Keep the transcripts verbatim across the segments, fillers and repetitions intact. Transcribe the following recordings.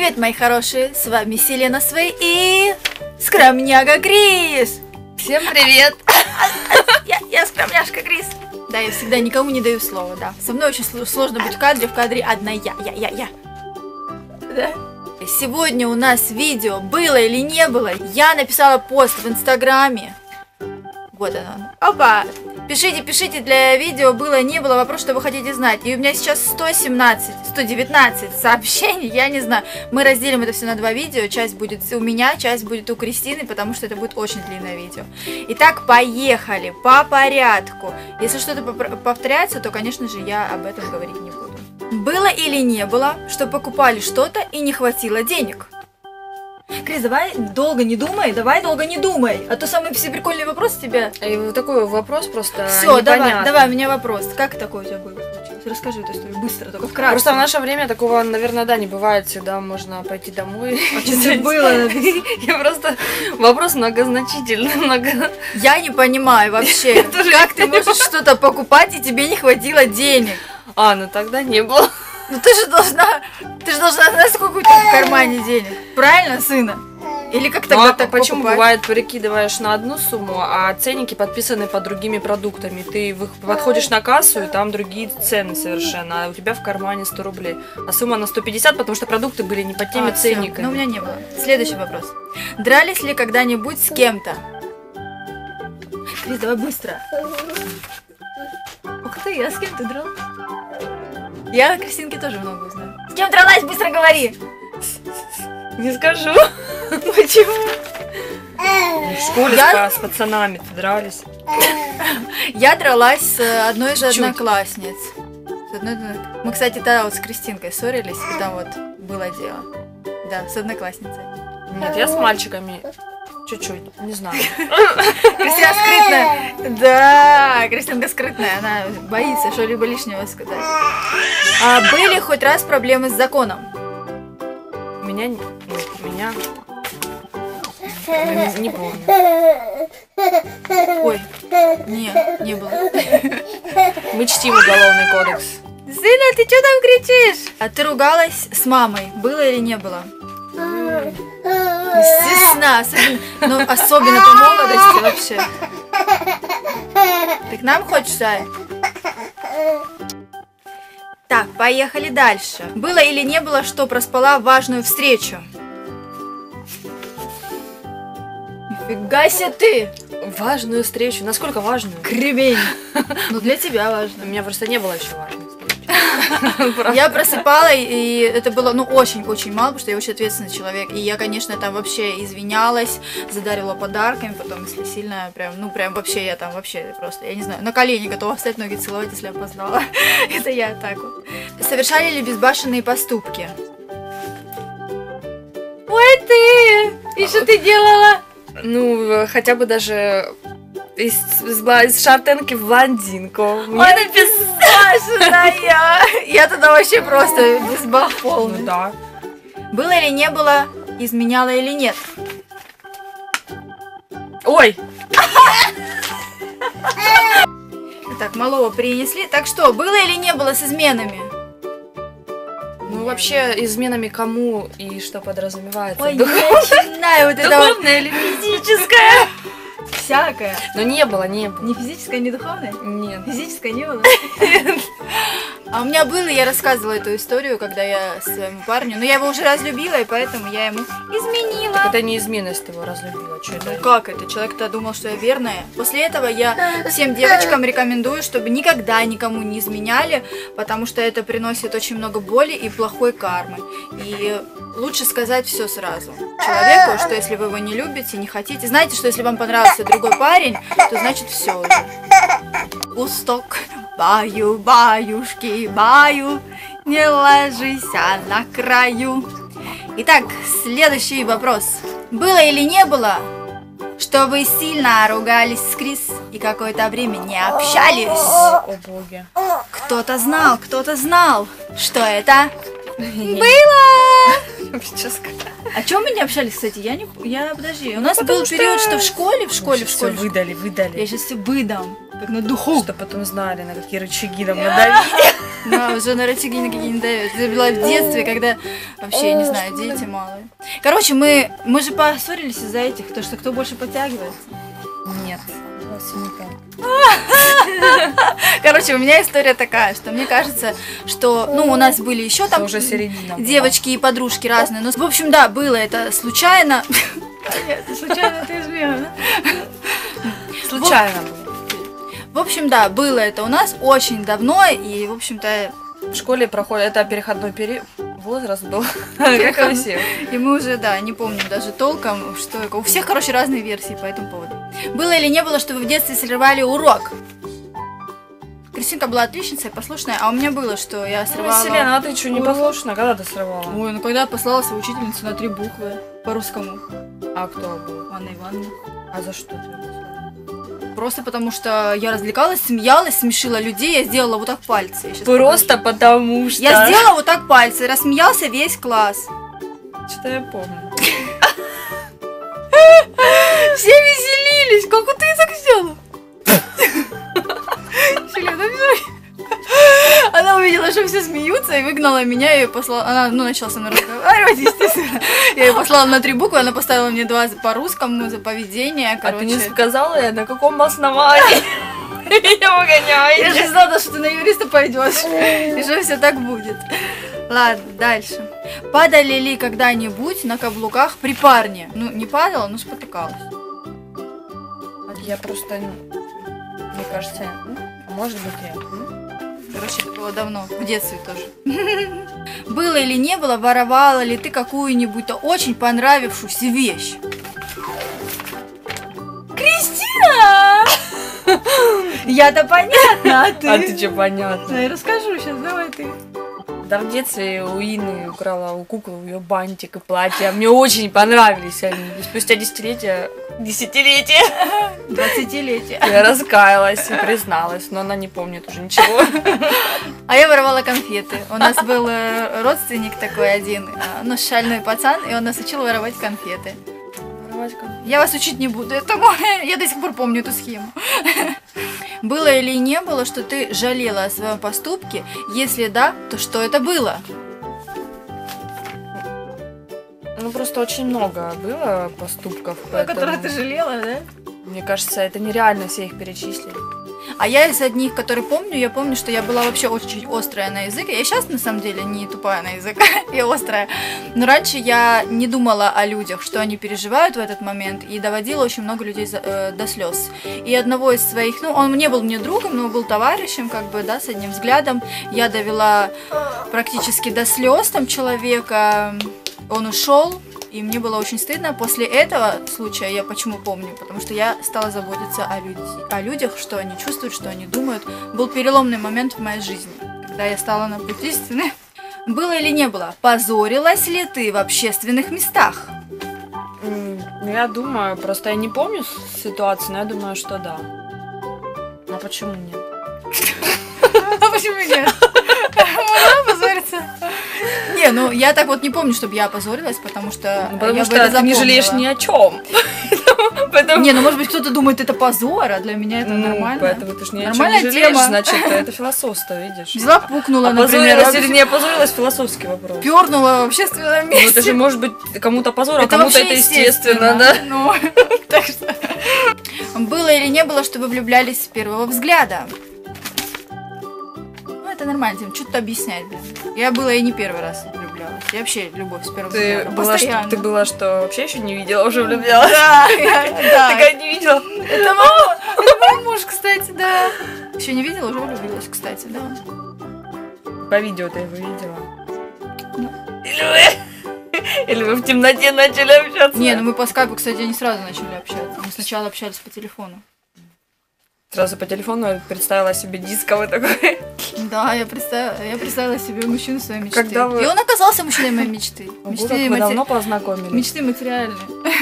Привет, мои хорошие, с вами Селена Свей и скромняга Крис. Всем привет. Я, я скромняшка Крис. Да, я всегда никому не даю слова, да. Со мной очень сложно быть в кадре, в кадре одна я, я, я, я. Да? Сегодня у нас видео «Было или не было». Я написала пост в Инстаграме. Вот оно. Опа! Пишите, пишите для видео «Было, не было», вопрос, что вы хотите знать. И у меня сейчас сто семнадцать, сто девятнадцать сообщений, я не знаю. Мы разделим это все на два видео. Часть будет у меня, часть будет у Кристины, потому что это будет очень длинное видео. Итак, поехали по порядку. Если что-то повторяется, то, конечно же, я об этом говорить не буду. Было или не было, что покупали что-то и не хватило денег? Крис, давай долго не думай, давай долго не думай, а то самый все прикольный вопрос у тебя. И вот такой вопрос просто Все, давай, давай, у меня вопрос. Как такой у тебя был? Расскажи эту историю быстро, только вкратце. Просто в наше время такого, наверное, да, не бывает. Всегда можно пойти домой. А что было? Я просто... Вопрос многозначительный. Много... Я не понимаю вообще, как ты можешь что-то покупать и тебе не хватило денег? А, ну тогда не было. Ну ты же должна, ты же должна знать, сколько у тебя в кармане денег. Правильно, сына? Или как тогда ну, а так почему покупать? Бывает, перекидываешь на одну сумму, а ценники подписаны под другими продуктами. Ты подходишь на кассу, и там другие цены совершенно, а у тебя в кармане сто рублей. А сумма на сто пятьдесят, потому что продукты были не под теми а, ценниками. Ну, у меня не было. Следующий вопрос. Дрались ли когда-нибудь с кем-то? Крис, давай быстро. Ух ты, а с кем ты дралась? Я о Кристинке тоже много узнаю. С кем дралась? Быстро говори! Не скажу. Почему? В школе я... с пацанами дрались. Я дралась с одной из одноклассниц. С одной... Мы, кстати, тогда вот с Кристинкой ссорились, и там вот было дело. Да, с одноклассницей. Нет, я с мальчиками чуть-чуть, не знаю. Кристина скрытная. Да, Кристинка скрытная, она боится что-либо лишнего сказать. А были хоть раз проблемы с законом? Меня... Меня... Не, не помню. Ой, не, не было. Мы чтим уголовный кодекс. Сына, ты что там кричишь? А ты ругалась с мамой? Было или не было? Естественно, особенно, ну, особенно по молодости вообще. Ты к нам хочешь, Сай? Так, поехали дальше. Было или не было, что проспала важную встречу? Нифига себе ты! Важную встречу? Насколько важную? Кремень! Ну, для тебя важно. У меня просто не было еще важной встречи. Я просыпала, и это было, ну, очень-очень мало, потому что я очень ответственный человек. И я, конечно, там вообще извинялась, задарила подарками, потом, если сильно, прям, ну, прям вообще, я там вообще просто, я не знаю, на колени готова встать, ноги целовать, если опоздала. Это я так вот. Совершали ли безбашенные поступки? Ой, ты! И что ты делала? Ну, хотя бы даже из, из, из шартенки в блондинку. Ой, ты безбашенная! Я тогда вообще просто безбах полный. Ну да. Было или не было, изменяла или нет? Ой! Так, малого принесли. Так что, было или не было с изменами? Ну, вообще, изменами кому и что подразумевается? Ой, не начинай вот это. Духовное или физическое? Всякое. Но не было, не было. Не физическое, не духовное? Нет. Физическое не было? А у меня было, я рассказывала эту историю, когда я своему парню, но я его уже разлюбила, и поэтому я ему изменила. Так это не измена, если ты его разлюбила. Что это? Ну как это? Человек-то думал, что я верная. После этого я всем девочкам рекомендую, чтобы никогда никому не изменяли, потому что это приносит очень много боли и плохой кармы. И лучше сказать все сразу человеку, что если вы его не любите, не хотите, знаете, что если вам понравился другой парень, то значит все уже. Кусток, баю, баюшки, баю, не ложись на краю. Итак, следующий вопрос. Было или не было, что вы сильно ругались с Крис и какое-то время не общались? О боги. Кто-то знал, кто-то знал, что это было. О чем мы не общались, кстати? Я не... Я, подожди. У нас был период, что в школе, в школе, в школе. Выдали, выдали. Я сейчас все выдам, как на духу. Что потом знали, на какие рычаги нам надавить. Да, уже на рычаги никакие не дает. Это было в детстве, когда вообще, я не знаю, дети малые. Короче, мы, мы же поссорились из-за этих, то, что кто больше подтягивается. Нет, совсем никак. Короче, у меня история такая, что мне кажется, что, ну, у нас были еще там уже середина девочки и подружки разные. Ну, в общем, да, было это случайно. Нет, случайно ты измена, да? Случайно было. В общем, да, было это у нас очень давно, и, в общем-то... В школе проходит, это переходной период, возраст был, как у всех. И мы уже, да, не помним даже толком, что... У всех, короче, разные версии по этому поводу. Было или не было, что вы в детстве срывали урок? Кристинка была отличницей, послушная, а у меня было, что я срывала... Ну, Селена, а ты что, не послушная? Когда ты срывала? Ой, ну когда я послала свою учительницу на три буквы по-русскому. А кто был? Анна Ивановна. А за что ты послала? Просто потому что я развлекалась, смеялась, смешила людей, я сделала вот так пальцы. Я Просто покажу. Потому что... Я сделала вот так пальцы, рассмеялся весь класс. Что-то я помню. Все веселились, как ты так сделала? Она увидела, что все смеются, и выгнала меня, и послала... Она, ну, начала со мной разговаривать, естественно. Я ее послала на три буквы, она поставила мне два по-русскому за поведение, короче. А ты не сказала я, на каком основании меня выгоняете? Я же знала, что ты на юриста пойдешь, и что все так будет. Ладно, дальше. Падали ли когда-нибудь на каблуках при парне? Ну, не падала, но спотыкалась. Я просто, мне кажется, может быть, я... Короче, это было давно, в детстве тоже. Было или не было, воровала ли ты какую-нибудь очень понравившуюся вещь? Кристина! Я-то понятно, а ты? А ты что, понятно? Я расскажу сейчас, давай ты. Да, в детстве у Инны украла у куклы ее бантик и платье. Мне очень понравились они. И спустя десятилетия... Десятилетия! Двадцатилетия. Я раскаялась и призналась, но она не помнит уже ничего. А я воровала конфеты. У нас был родственник такой один, ну, шальной пацан, и он нас учил воровать конфеты. Воровать конфеты? Я вас учить не буду этому. Я до сих пор помню эту схему. Было или не было, что ты жалела о своем поступке? Если да, то что это было? Ну, просто очень много было поступков. О поэтому... которых ты жалела, да? Мне кажется, это нереально все их перечислить. А я из одних, которые помню, я помню, что я была вообще очень острая на язык. Я сейчас, на самом деле, не тупая на язык, я острая. Но раньше я не думала о людях, что они переживают в этот момент, и доводила очень много людей за, э, до слез. И одного из своих, ну, он не был мне другом, но был товарищем, как бы, да, с одним взглядом. Я довела практически до слез там человека, он ушел. И мне было очень стыдно. После этого случая, я почему помню, потому что я стала заботиться о, люди, о людях, что они чувствуют, что они думают. Был переломный момент в моей жизни, когда я стала на путь истины. Было или не было? Позорилась ли ты в общественных местах? Ну, я думаю, просто я не помню ситуацию, но я думаю, что да. А почему нет? А почему нет? Можно позориться? Не, ну я так вот не помню, чтобы я опозорилась, потому что ну, потому я что бы это ты не жалеешь ни о чем. Поэтому... Не, ну может быть кто-то думает, это позор, а для меня это ну, нормально. Поэтому ты же ни о чем Нормальная не жалеешь, тема. значит, это философство, видишь. Взяла, пукнула, опозорилась например. или не опозорилась, философский вопрос. Пернула в общественном месте. Ну это же может быть кому-то позор, а это кому-то это естественно, естественно, да? Ну, так что... Было или не было, что вы влюблялись с первого взгляда? Ну, это нормально, Тим, что-то объяснять, блин. Я была и не первый раз влюблялась. Я вообще любовь с первого Ты взгляда. была, Постоянно. что, ты была, что вообще еще не видела, уже влюблялась? Да, я, да. Такая не видела. Это мама, это мой муж, кстати, да. Еще не видела, уже влюбилась, кстати, да. По видео ты его видела? Ну. Или вы... Или вы в темноте начали общаться? Не, ну мы по скайпу, кстати, не сразу начали общаться. Мы сначала общались по телефону. Сразу по телефону представила себе дисковый такой. Да, я представила, я представила себе мужчину своей мечты. Когда вы... И он оказался мужчиной моей мечты. Ого, Мечты как вы матери... давно познакомились? Мечты материальные.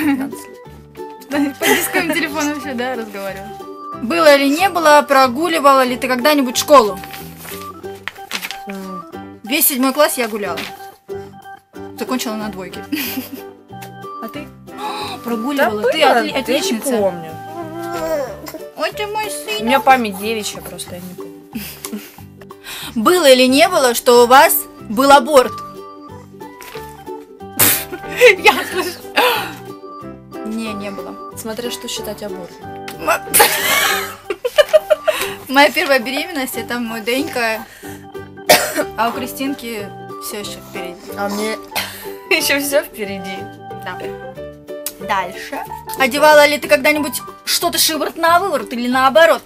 По дисковым телефону вообще, да, разговаривала. Было или не было, прогуливала ли ты когда-нибудь школу? Весь седьмой класс я гуляла. Закончила на двойке. А ты? Прогуливала. Да ты было, отли- отличница. Я не помню. Ой, ты мой сын. У меня память девичья просто, я не помню. Было или не было, что у вас был аборт? Я слышу. Не, не было. Смотря что считать аборт. Моя первая беременность, это мой Денька, а у Кристинки все еще впереди. А мне еще все впереди. Да. Дальше. Одевала ли ты когда-нибудь что-то шиворот на выворот или наоборот?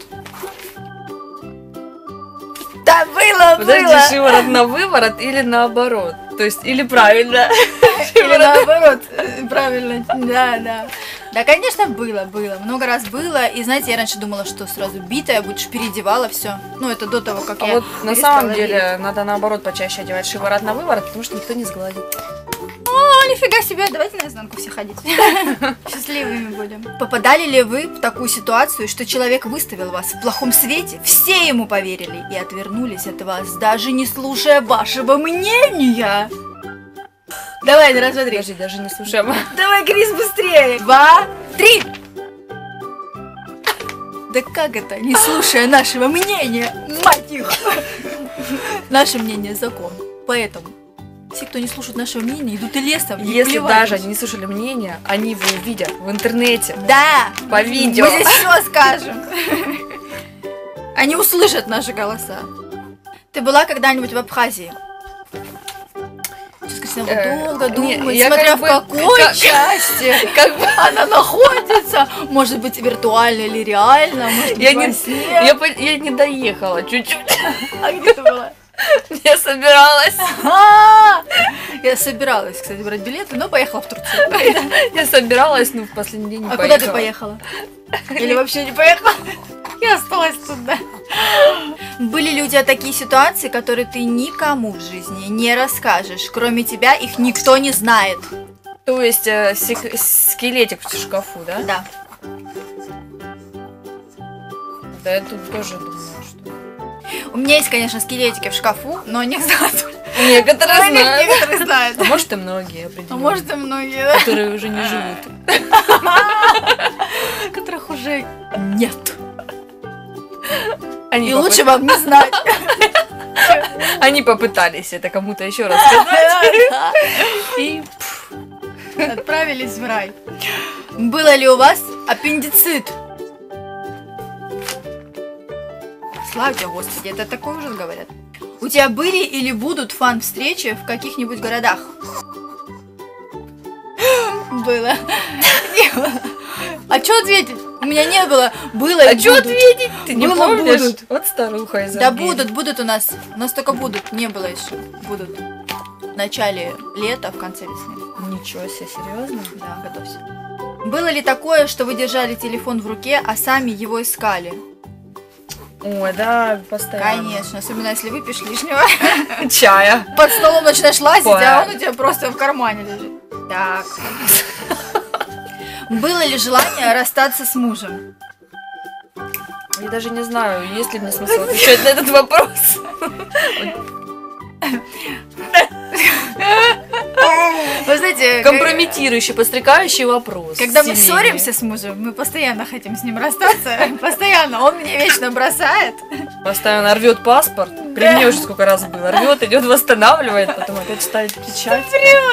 Да, было, Подожди, было. шиворот на выворот или наоборот? То есть, или правильно? Или наоборот, правильно, да, да. Да, конечно, было, было, много раз было. И знаете, я раньше думала, что сразу битая будешь, переодевала все. Ну, это до того, как А я вот на перестала самом деле верить. надо наоборот почаще одевать шиворот на выворот, потому что никто не сгладит. О, нифига себе, давайте наизнанку все ходить. Счастливыми будем. Попадали ли вы в такую ситуацию, что человек выставил вас в плохом свете, все ему поверили и отвернулись от вас, даже не слушая вашего мнения? Давай, раз, два, три. Подожди, даже не слушаем. Давай, Крис, быстрее. Два, три. Да как это, не слушая нашего мнения, мать их. Наше мнение закон, поэтому все, кто не слушает нашего мнения, идут и лесом. и Если плевать. даже они не слушали мнения, они его увидят в интернете. Да, По видео. мы здесь все скажем. Они услышат наши голоса. Ты была когда-нибудь в Абхазии? Сейчас, Кристина, вот Э, долго не, думать, я смотря как в бы- какой как- части Как бы она находится. Может быть, виртуально или реально, может быть, я во не, сне. я, по- я не доехала чуть-чуть. А где ты была? Я собиралась. А, Я собиралась, кстати, брать билеты, но поехала в Турцию. Я собиралась, но в последний день не А поехала. куда ты поехала? Или вообще не поехала? Я осталась тут, да. Были ли у тебя такие ситуации, которые ты никому в жизни не расскажешь? Кроме тебя их никто не знает. То есть э, сек- скелетик в шкафу, да? Да. Да, я тут тоже думаю, что... У меня есть, конечно, скелетики в шкафу, но не знаю. Некоторые Но не- знают. Некоторые знают. А может и многие А определенно. может и многие, да? Которые уже не живут. Которых уже нет. Они И попы- лучше вам не знать. Они попытались это кому-то еще раз сказать. И Отправились в рай. Было ли у вас аппендицит? Слава тебе, Господи, это такое уже говорят. У тебя были или будут фан-встречи в каких-нибудь городах? Было. А что ответить? У меня не было. Было А и что будут. ответить? Ты не Было, помнишь? будут. Вот старуха из Да Армении. будут, будут у нас. У нас только будут. Не было еще. Будут. В начале лета, в конце весны. Ничего себе, серьезно? Да, готовься. Было ли такое, что вы держали телефон в руке, а сами его искали? Ой, да, постоянно. Конечно, особенно если выпьешь лишнего. Чая. Под столом начинаешь лазить, Ой. а он у тебя просто в кармане лежит. Так. Было ли желание расстаться с мужем? Я даже не знаю, есть ли мне смысл отвечать на этот вопрос. Вы знаете, Компрометирующий, подстрекающий вопрос. когда мы семейный. ссоримся с мужем, мы постоянно хотим с ним расстаться. Постоянно. Он меня вечно бросает. Постоянно рвет паспорт. При мне уже сколько раз было. Рвет, идет, восстанавливает, потом опять ставит печать.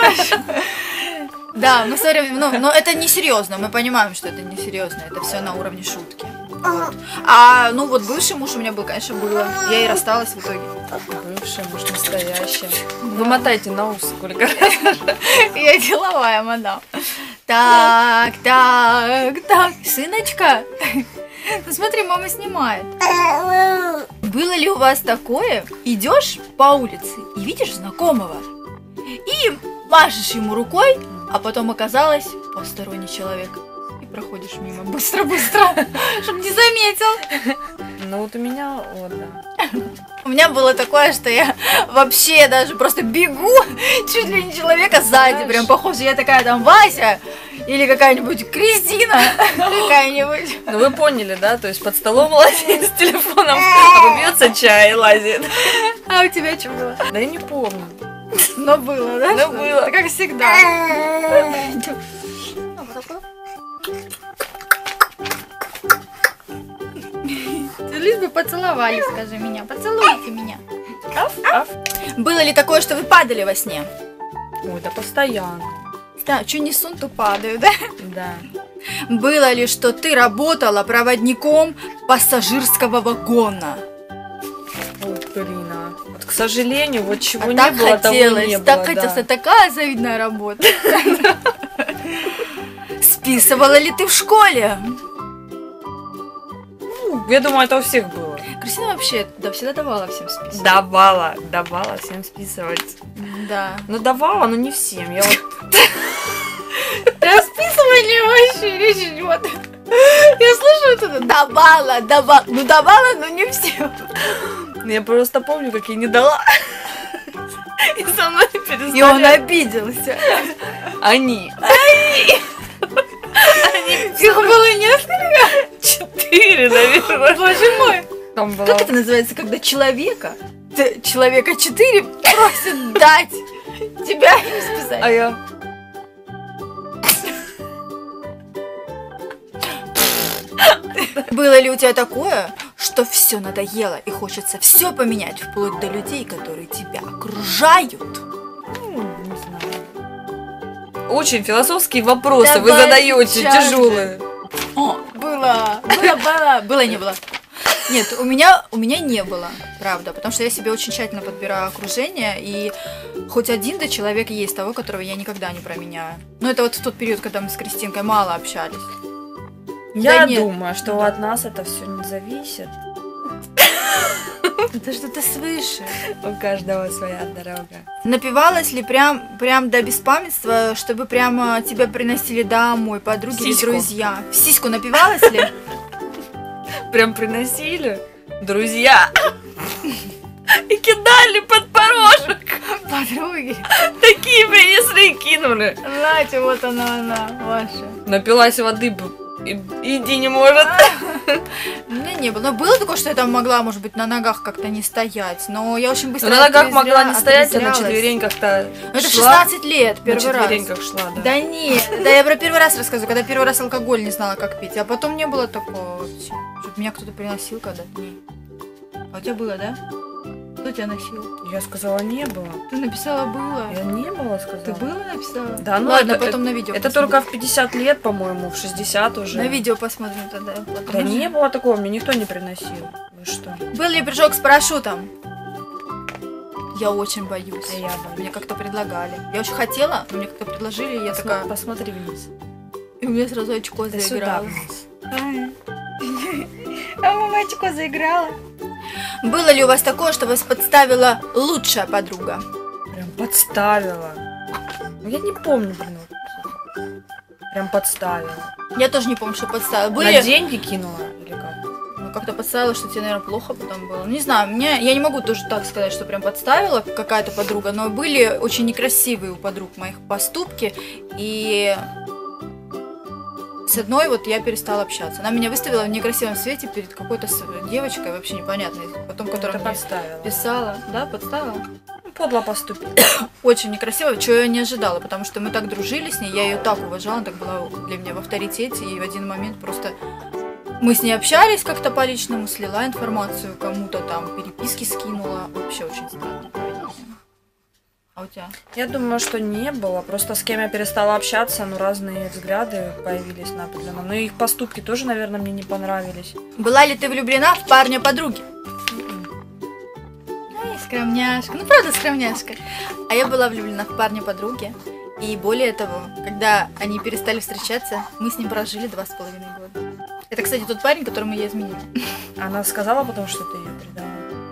Да, мы ссорим, ну, но это не серьезно. Мы понимаем, что это не серьезно. Это все на уровне шутки. Вот. А, ну вот бывший муж у меня был, конечно, было. Я и рассталась в итоге. Бывшая, может, настоящая. Вы мотайте на ус сколько раз. Я деловая мадам. Так, так, так, сыночка. Ну смотри, мама снимает. Было ли у вас такое? Идешь по улице и видишь знакомого и машешь ему рукой, а потом оказалось посторонний человек. И проходишь мимо быстро-быстро, чтобы не заметил. Ну вот у меня, вот, да. У меня было такое, что я вообще даже просто бегу, чуть ли не человека сзади, прям похоже, я такая там Вася или какая-нибудь Кристина какая-нибудь. Ну вы поняли, да? То есть под столом лазит с телефоном, а бьется чай и лазит. А у тебя что было? Да я не помню. Но было, да? Но что? было. Это как всегда. Лишь бы поцеловали, скажи меня. Поцелуйте меня. Аф, аф. Было ли такое, что вы падали во сне? Ой, да постоянно. Да, что несу, то падаю, да? Да. Было ли, что ты работала проводником пассажирского вагона? Вот, блин, а. Вот, к сожалению, вот чего А не так было, того хотелось, не было. так да. хотелось, такая завидная работа. Списывала ли ты в школе? Ну, я думаю, это у всех было. Кристина вообще да, всегда давала всем списывать. Давала, давала всем списывать. Да. Ну, давала, но не всем. Я вот... Расписывали вообще речь идет. Я слышу это. Давала, давала. Ну давала, но не всем. Я просто помню, как я не дала. И со мной перестали. И он обиделся. Они. Их было несколько. Четыре, наверное. Боже мой. Там была... Как это называется, когда человека, т- человека четыре просят дать тебя им списать? А я... Было ли у тебя такое, что все надоело и хочется все поменять, вплоть до людей, которые тебя окружают? Ну, не знаю. Очень философские вопросы вы Давай задаете, сейчас же. тяжелые. О, было, было, было, было, не было. Нет, у меня, у меня не было, правда, потому что я себе очень тщательно подбираю окружение, и хоть один да человек есть того, которого я никогда не променяю. Но это вот в тот период, когда мы с Кристинкой мало общались. Я Да нет. думаю, что Да. от нас это все не зависит. Это что-то свыше. У каждого своя дорога. Напивалась ли прям, прям до беспамятства, чтобы прямо тебя приносили домой подруги или Сиську. друзья? В сиську напивалась ли? Прям приносили друзья и кидали под порожек. Подруги. Такие принесли и кинули. Знаете, вот она, она, ваша. Напилась воды, б- и- иди не может. У меня не было. Но было такое, что я там могла, может быть, на ногах как-то не стоять. Но я очень быстро На ногах отрезля- могла не стоять, а на отрезлялась. четвереньках-то Ну, это в шла. шестнадцать лет, На первый раз. четвереньках шла, да. Да нет, да я про первый раз рассказываю, когда первый раз алкоголь не знала, как пить. А потом не было такого вообще. Чтобы меня кто-то приносил когда-то. Не. А у тебя было, да? Кто тебя носил? Я сказала, не было. Ты написала было. Я не было, сказала. Ты было написала? Да, ну Ладно, это- потом на видео Это посмотрим. только в пятьдесят лет, по-моему, в шестьдесят уже. На видео посмотрим тогда. Да не было такого, мне никто не приносил. Вы что? Был ли прыжок с парашютом? Я очень боюсь. А я боюсь. Мне как-то предлагали. Я очень хотела, но мне как-то предложили, и я Посма- такая... Посмотри вниз. И у меня сразу очко Ты сюда заиграло. вниз. А мама очко заиграла. Было ли у вас такое, что вас подставила лучшая подруга? Прям подставила. Ну, я не помню, блин. вот. Прям подставила. Я тоже не помню, что подставила. На Были... деньги кинула или как? Ну, как-то подставила, что тебе, наверное, плохо потом было. Не знаю, мне... я не могу тоже так сказать, что прям подставила какая-то подруга, но были очень некрасивые у подруг моих поступки, и с одной вот я перестала общаться. Она меня выставила в некрасивом свете перед какой-то с- девочкой, вообще непонятной, потом, которая Это мне подставила. писала. Да, подставила? Ну, подло поступила. Очень некрасиво, чего я не ожидала, потому что мы так дружили с ней, я ее так уважала, она так была для меня в авторитете, и в один момент просто мы с ней общались как-то по личному, слила информацию кому-то там, переписки скинула, вообще очень странное поведение. А у тебя? Я думаю, что не было. Просто с кем я перестала общаться, ну, разные взгляды появились на определенном. Ну, и их поступки тоже, наверное, мне не понравились. Была ли ты влюблена в парня подруги? Ай, скромняшка, ну правда скромняшка. А я была влюблена в парня подруги, и более того, когда они перестали встречаться, мы с ним прожили два с половиной года. Это, кстати, тот парень, которому я изменила. Она сказала потом, что ты ее предала.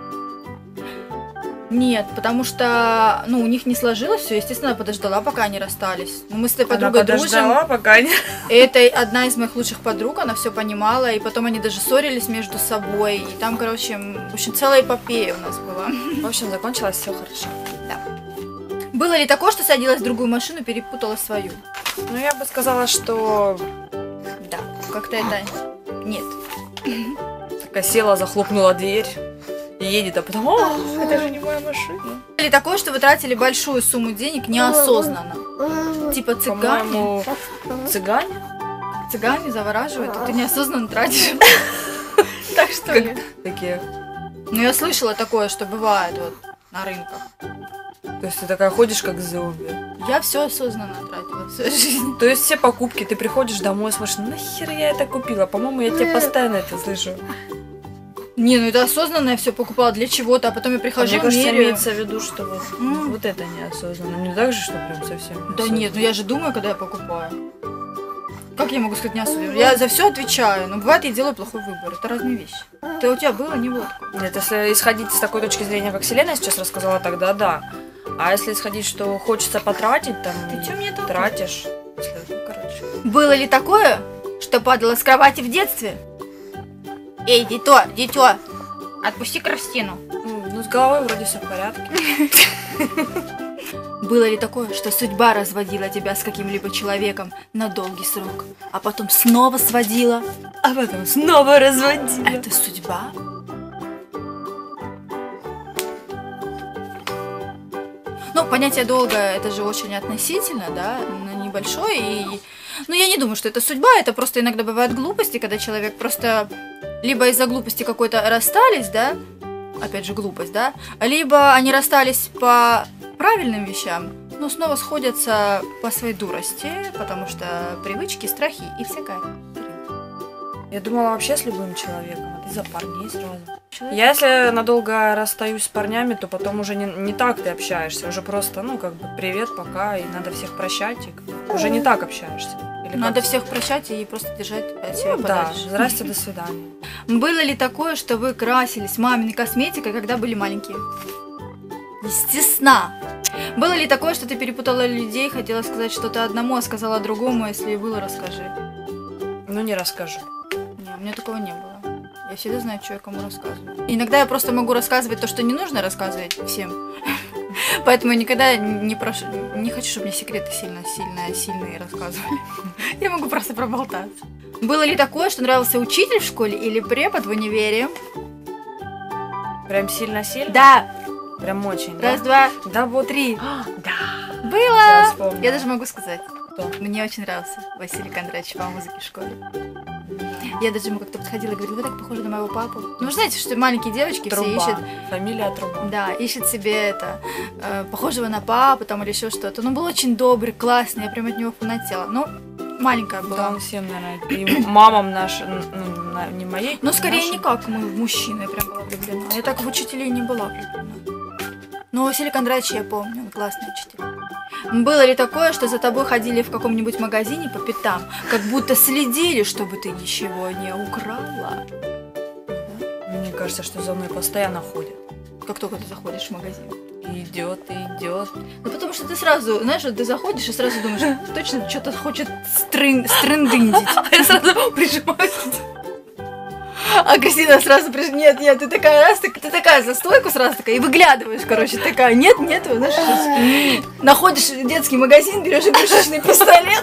Нет, потому что, ну, у них не сложилось все, естественно, я подождала, пока они расстались. Ну, мы с этой Она подругой дружим. подождала, пока не... Это одна из моих лучших подруг, она все понимала, и потом они даже ссорились между собой, и там, короче, м, в общем, целая эпопея у нас была. В общем, закончилось все хорошо. Было ли такое, что садилась в другую машину, перепутала свою? Ну, я бы сказала, что... Да, как-то это... Нет. Такая села, захлопнула дверь и едет, а потом... О, это же не моя машина. Было ли такое, что вы тратили большую сумму денег неосознанно? Типа цыгане? По-моему, цыгане? Цыгане завораживают, а ты неосознанно тратишь. Так что ли? Такие. Ну, я слышала такое, что бывает, вот. на рынках. То есть ты такая ходишь как зомби. Я все осознанно тратила в свою жизнь. То есть все покупки, ты приходишь домой, смотришь, нахер я это купила? По-моему, я тебе постоянно это слышу. Не, ну это осознанно я все покупала для чего-то, а потом я прихожу, Мне кажется, меряю. имеется в виду, что вот, Mm. вот это неосознанно. Не так же, что прям совсем. Да нет, ну я же думаю, когда я покупаю. Как я могу сказать неосознанно? Я за все отвечаю, но бывает я делаю плохой выбор. Это разные вещи. Ты у тебя было, не было такого? Нет, если исходить с такой точки зрения, как Селена сейчас рассказала, тогда да. А если исходить, что хочется потратить, там, Ты чё мне толкаешь? тратишь. Если, ну, короче. Было ли такое, что падала с кровати в детстве? Эй, дитё, дитё, отпусти Кристину. Ну, ну, с головой вроде все в порядке. Было ли такое, что судьба разводила тебя с каким-либо человеком на долгий срок, а потом снова сводила? А потом снова разводила. Это судьба? Ну, понятие долга, это же очень относительно, да, но небольшое. И... Ну, я не думаю, что это судьба, это просто иногда бывают глупости, когда человек просто либо из-за глупости какой-то расстались, да, опять же глупость, да, либо они расстались по правильным вещам, но снова сходятся по своей дурости, потому что привычки, страхи и всякое. Я думала вообще с любым человеком, а ты за парней сразу. Человек? Я если надолго расстаюсь с парнями, то потом уже не, не так ты общаешься, уже просто, ну, как бы, привет, пока, и надо всех прощать, и как бы уже не так общаешься. Или Надо как? всех прощать и просто держать от себя Ну, да, подальше. здрасте, до свидания. Было ли такое, что вы красились маминой косметикой, когда были маленькие? Естественно. Было ли такое, что ты перепутала людей, хотела сказать что-то одному, а сказала другому? Если было, расскажи. Ну, не расскажу. Не, у меня такого не было. Я всегда знаю, что я кому рассказываю. Иногда я просто могу рассказывать то, что не нужно рассказывать всем. Поэтому я никогда не прошу, не хочу, чтобы мне секреты сильно-сильно сильные рассказывали. Я могу просто проболтаться. Было ли такое, что нравился учитель в школе или препод в универе? Прям сильно-сильно? Да. Прям очень, да? Раз, два, Да, вот. три. Да. Я Было. вспомнила. Я даже могу сказать. Кто? Мне очень нравился Василий Кондратьевич по музыке в школе. Я даже ему как-то подходила и говорила, вы так похожи на моего папу. Ну, вы знаете, что маленькие девочки все Труба. ищут, Фамилия Труба. да, ищут себе это, э, похожего на папу там или еще что-то. Он был очень добрый, классный, я прям от него фанатела. Ну, маленькая Да, была. он всем, наверное, и мамам нашим, ну, на- не моей. Ну, скорее нашим. не как мы в мужчину, я прям была влюблена. Я так в учителей не была влюблена. Но Василий Кондратьевич я помню, он классный учитель. Было ли такое, что за тобой ходили в каком-нибудь магазине по пятам, как будто следили, чтобы ты ничего не украла? Мне кажется, что за мной постоянно ходят. Как только ты заходишь в магазин. И идет, и идет. Ну, потому что ты сразу, знаешь, вот ты заходишь и сразу думаешь, точно что-то хочет стрын, стрындындить. Я сразу прижимаюсь. А Кристина сразу приш... Нет, нет, ты такая раз, ты, ты такая за стойку сразу такая и выглядываешь, короче, такая, нет, нет, знаешь, сейчас находишь детский магазин, берешь игрушечный пистолет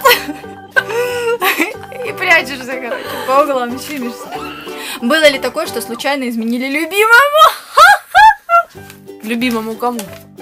и прячешься, короче, по углам щемишься. Было ли такое, что случайно изменили любимому? Любимому кому?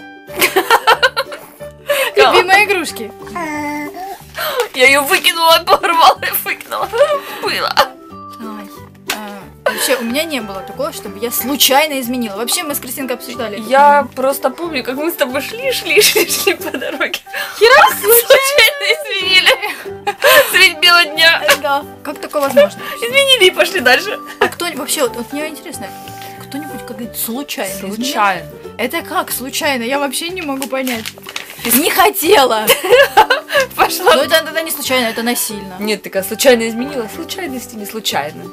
Любимой игрушки. Я ее выкинула, порвала и выкинула. Было. Ай, а, вообще, у меня не было такого, чтобы я случайно изменила. Вообще, мы с Кристинкой обсуждали. Я просто помню, как мы с тобой шли, шли, шли, шли по дороге. Хера Случайно изменили. Средь бела дня. Да. Как такое возможно? Изменили и пошли дальше. А кто вообще, вот, вот мне интересно, кто-нибудь как-нибудь случайно изменил? Случайно. Это как случайно? Я вообще не могу понять. Не хотела. Пошла. Но это тогда не случайно, это насильно. Нет, такая случайно изменила. Случайности не случайно.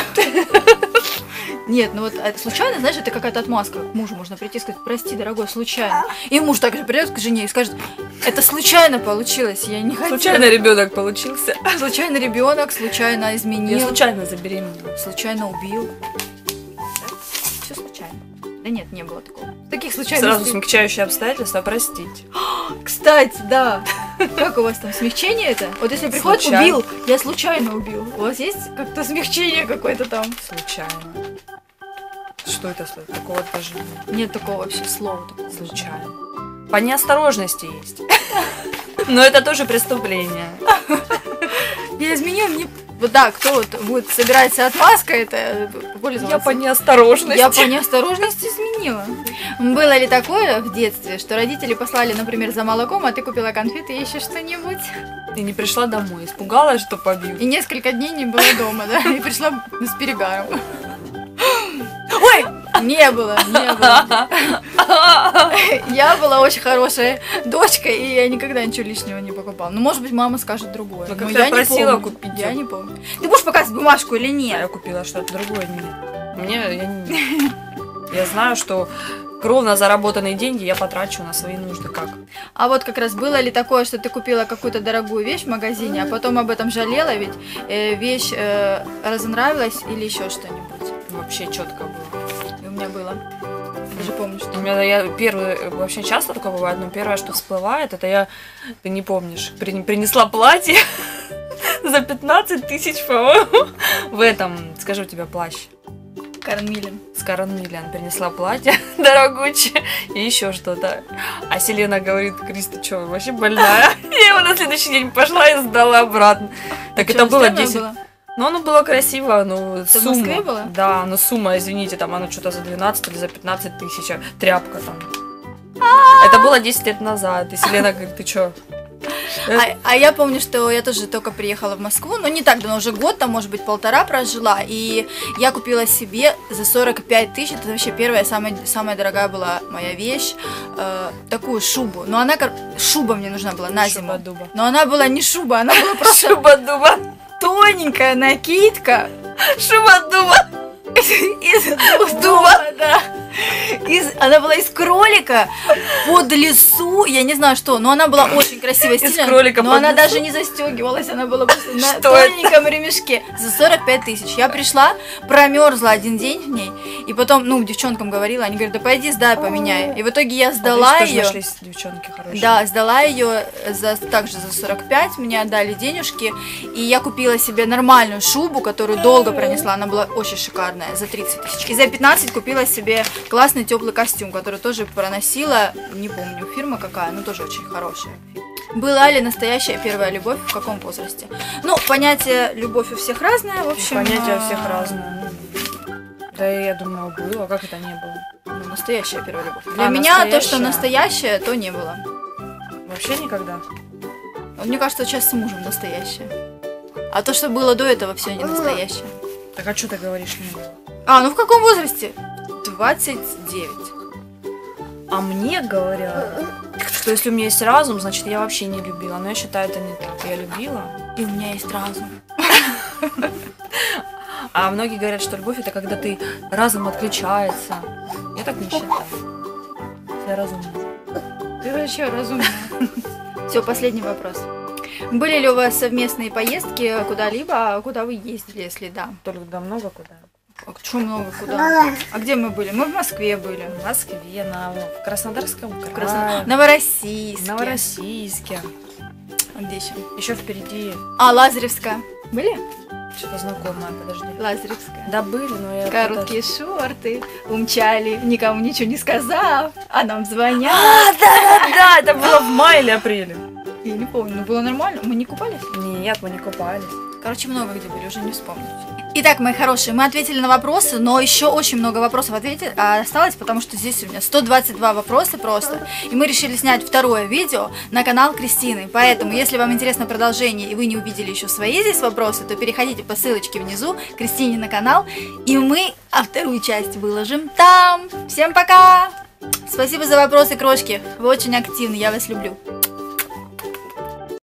Нет, ну вот это случайно, знаешь, это какая-то отмазка. К мужу можно прийти и сказать, прости, дорогой, случайно. И муж также придет к жене и скажет, это случайно получилось, я не хотела. Случайно ребенок получился. Случайно ребенок, случайно изменил. Я случайно забеременела. Случайно убил. Все случайно. Да нет, не было такого. Таких Сразу случайностей. смягчающие обстоятельства, простите. Кстати, да. Как у вас там смягчение это? Вот если приходит Случайно. убил, я случайно убил. У вас есть как-то смягчение какое-то там? Случайно. Что это слово? Такого даже нет. Нет такого вообще слова. Такого. Случайно. По неосторожности есть. Но это тоже преступление. Я изменил, мне... Вот да, кто вот будет собирать отмазка, это пользоваться. Я по неосторожности. Я по неосторожности изменил. мило. Было ли такое в детстве, что родители послали, например, за молоком, а ты купила конфеты и еще что-нибудь? Ты не пришла домой, испугалась, что побьют. И несколько дней не было дома, да? И пришла с перегаром. Ой! Не было, не было. Я была очень хорошая дочка, и я никогда ничего лишнего не покупала. Ну, может быть, мама скажет другое. Ну, но как я я просила не помню. купить. Я не помню. Ты будешь показывать бумажку или А нет? я купила что-то другое. Нет. Мне, я, не... я знаю, что кровно заработанные деньги я потрачу на свои нужды. Как? А вот как раз было ли такое, что ты купила какую-то дорогую вещь в магазине, а потом об этом жалела, ведь э, вещь э, разонравилась или еще что-нибудь? Вообще четко было. И у меня было. Даже помню, что... У меня я первый, вообще часто такое бывает, но первое, что всплывает, это я, ты не помнишь, при, принесла платье за пятнадцать тысяч, по-моему, в этом, скажи, у тебя плащ. Карен Миллен. С Карен Миллен принесла платье дорогучее и еще что-то. А Селена говорит: Крис, ты что, вообще больная? Я его на следующий день пошла и сдала обратно. Так это было десять... Ну, оно было красиво, но Это сумма... в Москве было? Да, но сумма, извините, там оно что-то за двенадцать или за пятнадцать тысяч, тряпка там. Это было десять лет назад, и Селена говорит: ты чё? А, а я помню, что я тоже только приехала в Москву, ну не так давно, уже год, там, может быть, полтора прожила, и я купила себе за сорок пять тысяч, это вообще первая, самая, самая дорогая была моя вещь, э, такую шубу, но она, шуба мне нужна была на зиму, Шуба-дуба. Но она была не шуба, она была просто Шуба-дуба. тоненькая накидка, Шуба-дуба. из дуба, да. Из, она была из кролика под лесу, я не знаю что, но она была очень красивая, Из стильная, кролика но под она лесу? даже не застегивалась, она была просто на Что тоненьком ремешке за сорок пять тысяч. Я пришла, промерзла один день в ней, и потом, ну, девчонкам говорила, они говорят: да пойди сдай, поменяй. И в итоге я сдала а ее. Нашлись девчонки хорошие. Да, сдала ее за, также за сорок пять, мне отдали денежки, и я купила себе нормальную шубу, которую долго пронесла, она была очень шикарная, за тридцать тысяч. И за пятнадцать купила себе классный теплый костюм, который тоже проносила, не помню, фирма какая, но тоже очень хорошая. Была ли настоящая первая любовь, в каком возрасте? Ну, понятие любовь у всех разное, в общем. Понятие у всех разное. Да, я думаю, было, как это не было? Ну, настоящая первая любовь. Для А, меня то, что настоящая? настоящее, то не было. Вообще никогда? Вот мне кажется, сейчас с мужем настоящее. А то, что было до этого, все не настоящее. Так а что ты говоришь, не было? А, ну в каком возрасте? двадцать девять. А мне говорят, что если у меня есть разум, значит я вообще не любила. Но я считаю, это не так. Я любила. И у меня есть разум. А многие говорят, что любовь это когда ты разум отключается. Я так не считаю. Я разумная. Ты вообще разумная. Все, последний вопрос. Были ли у вас совместные поездки куда-либо, а куда вы ездили, если да? Только да много куда. А что много куда? А где мы были? Мы в Москве были. В Москве, на, в Краснодарском крае, Красно... Новороссийске. Новороссийске. А где еще? Еще впереди. А, Лазаревская. Были? Что-то знакомое, подожди. Лазаревская. Да, были, но я... Короткие шорты умчали, никому ничего не сказав, а нам звонят. А, да, да, да, это было в мае или апреле. Я не помню, но было нормально. Мы не купались? Нет, мы не купались. Короче, много где были, уже не вспомнить. Итак, мои хорошие, мы ответили на вопросы, но еще очень много вопросов ответить осталось, потому что здесь у меня сто двадцать два вопроса просто. И мы решили снять второе видео на канал Кристины. Поэтому, если вам интересно продолжение и вы не увидели еще свои здесь вопросы, то переходите по ссылочке внизу к Кристине на канал, и мы а вторую часть выложим там. Всем пока! Спасибо за вопросы, крошки. Вы очень активны, я вас люблю.